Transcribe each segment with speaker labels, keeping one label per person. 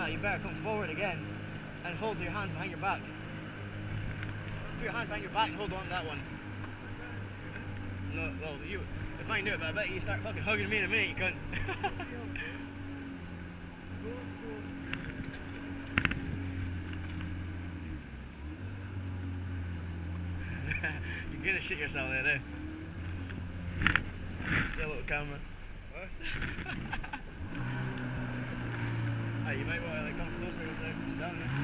Speaker 1: that, you better come forward again and hold your hands behind your back. Put your hands behind your back and hold on to that one. No, well, you, if I knew it, but I bet you start fucking hugging me in a minute, you cunt. You're gonna shit yourself there, eh? See a little camera.
Speaker 2: What?
Speaker 1: Hey, you might want to like come closer a second down there.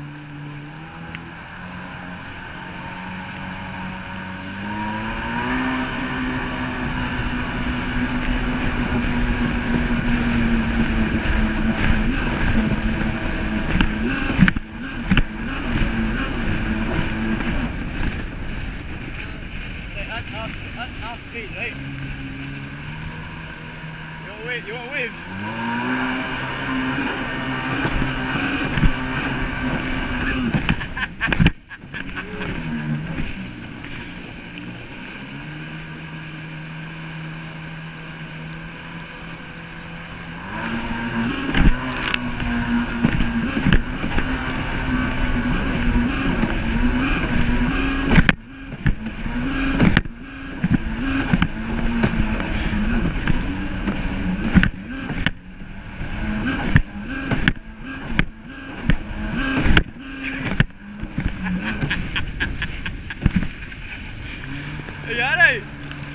Speaker 1: That's half speed, right? You want waves? Yeah, right.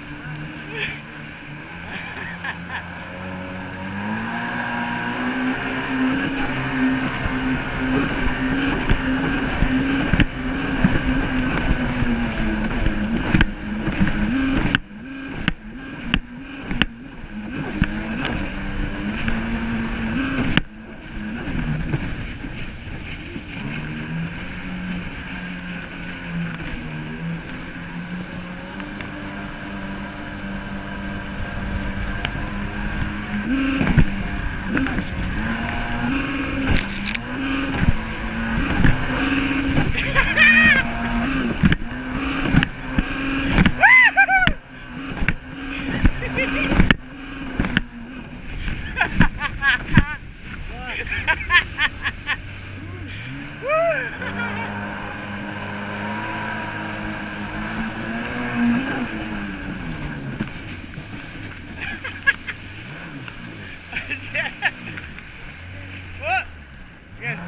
Speaker 1: What? Again.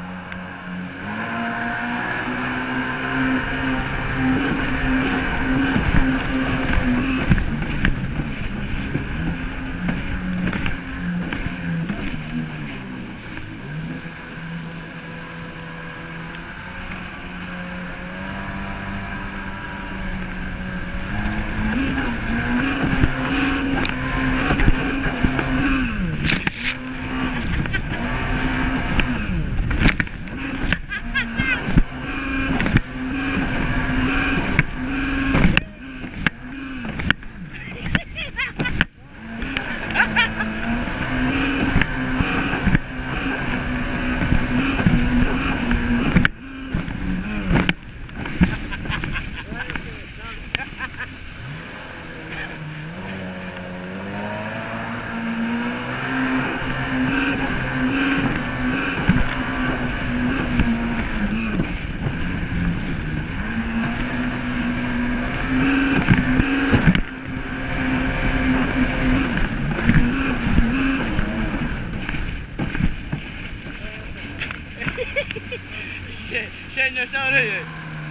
Speaker 1: Shitting yourself, are you?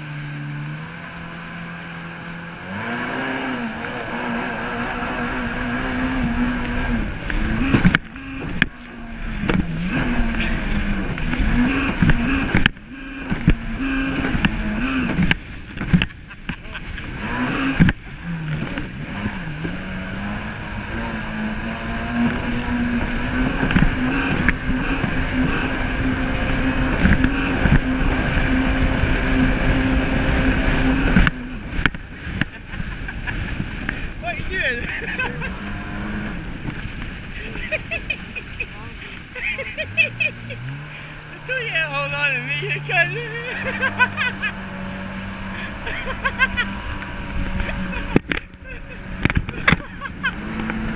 Speaker 1: Don't you hold on to me, you cunt.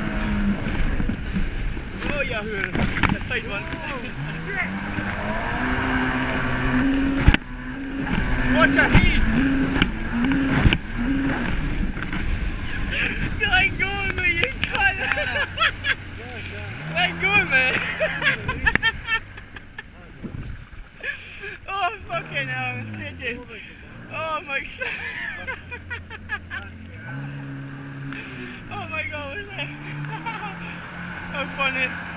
Speaker 1: Oh, Yahoo! The side one. watch your feet. You let go of me, you cunt. Let go of me. Oh, fucking hell, stitches. Oh my god. Oh my god, what's that? How funny.